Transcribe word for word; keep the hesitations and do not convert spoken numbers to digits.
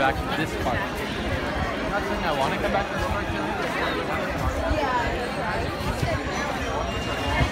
back to this park. I'm not saying I want to come back to this park, Kelly. Yeah.